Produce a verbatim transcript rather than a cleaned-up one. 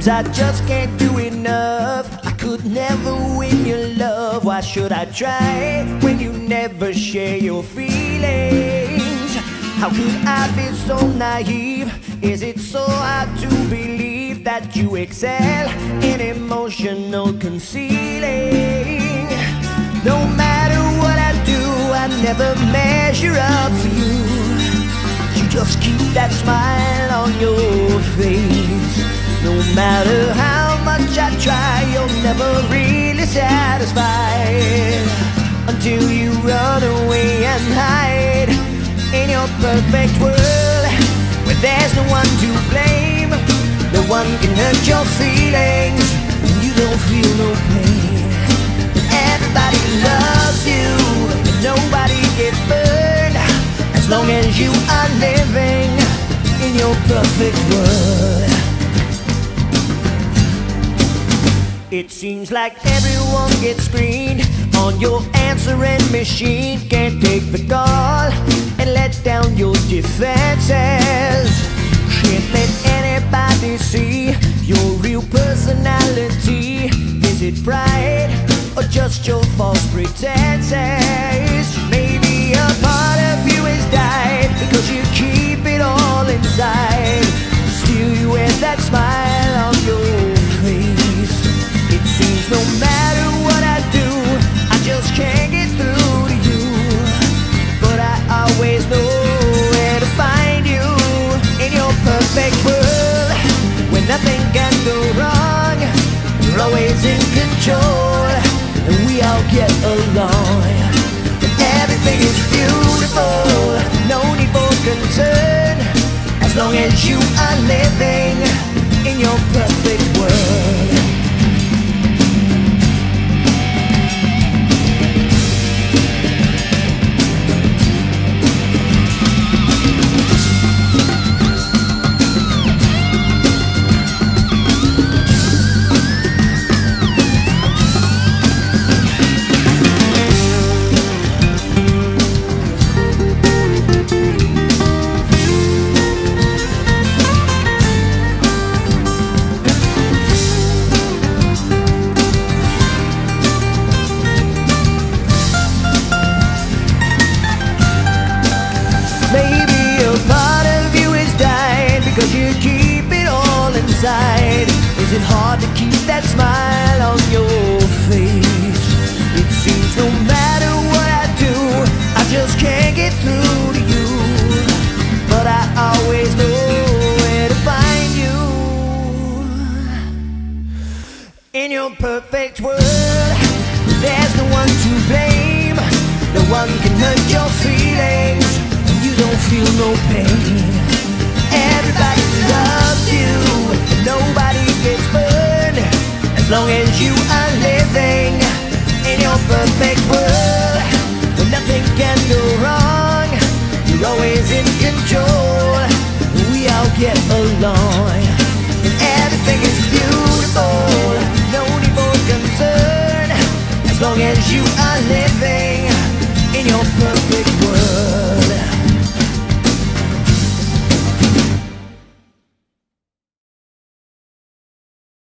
'cause I just can't do enough. I could never win your love. Why should I try when you never share your feelings? How could I be so naive? Is it so hard to believe that you excel in emotional concealing? No matter what I do, I never measure up for you. You just keep that smile on your face. No matter how much I try, you're never really satisfied, until you run away and hide in your perfect world, where there's no one to blame. No one can hurt your feelings, and you don't feel no pain. Everybody loves you, and nobody gets burned, as long as you are living in your perfect world. It seems like everyone gets screened on your answering machine. Can't take the call and let down your defenses. Can't let anybody see your real personality. Is it pride or just your false pretenses? Maybe a part of you has died because you keep it all inside. Still you wear that smile on your face. It seems no matter what I do, I just can't get through to you. But I always know where to find you in your perfect world, where nothing can go wrong. You're always in control, and we all get along. And everything is beautiful, no need for concern, as long as you are living in your perfect world. Maybe a part of you is dying because you keep it all inside. Is it hard to keep that smile on your face? It seems no matter what I do, I just can't get through to you. But I always know where to find you in your perfect world. There's no one to blame, no one can hurt your feelings, you don't feel no pain. Everybody loves you, and nobody gets burned, as long as you are living in your perfect world, where nothing can go wrong. You're always in control, and we all get along. And everything is beautiful, no need for concern, as long as you are living